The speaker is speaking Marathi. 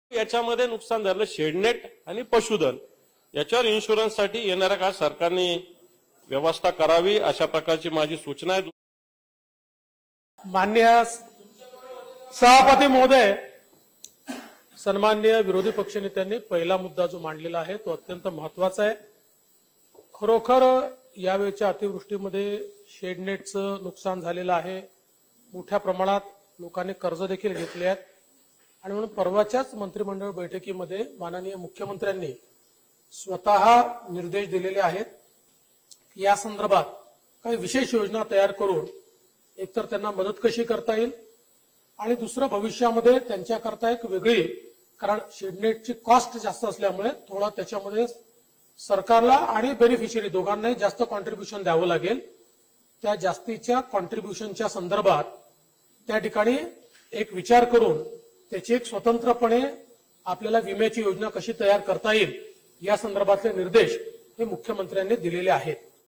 याच्यामध्ये नुकसान झालं शेडनेट आणि पशुधन याच्यावर इन्शुरन्ससाठी येणाऱ्या काळात सरकारने व्यवस्था करावी अशा प्रकारची माझी सूचना आहे. माननीय सभापती महोदय, सन्माननीय विरोधी पक्षनेत्यांनी पहिला मुद्दा जो मांडलेला आहे तो अत्यंत महत्वाचा आहे. खरोखर यावेळच्या अतिवृष्टीमध्ये शेडनेटचं नुकसान झालेलं आहे. मोठ्या प्रमाणात लोकांनी कर्ज देखील घेतले आहेत आणि म्हणून परवाच्याच मंत्रिमंडळ बैठकीमध्ये माननीय मुख्यमंत्र्यांनी स्वतः निर्देश दिलेले आहेत. या संदर्भात काही विशेष योजना तयार करून एकतर त्यांना मदत कशी करता येईल आणि दुसरं भविष्यामध्ये त्यांच्याकरता एक वेगळी, कारण शेडनेटची कॉस्ट जास्त असल्यामुळे थोडा त्याच्यामध्ये सरकारला आणि बेनिफिशियरी दोघांनाही जास्त कॉन्ट्रीब्युशन द्यावं लागेल. त्या जास्तीच्या कॉन्ट्रीब्युशनच्या संदर्भात त्या ठिकाणी एक विचार करून त्याची एक स्वतंत्रपणे आपल्याला विम्याची योजना कशी तयार करता येईल या संदर्भातले निर्देश हे मुख्यमंत्र्यांनी दिलेले आहेत.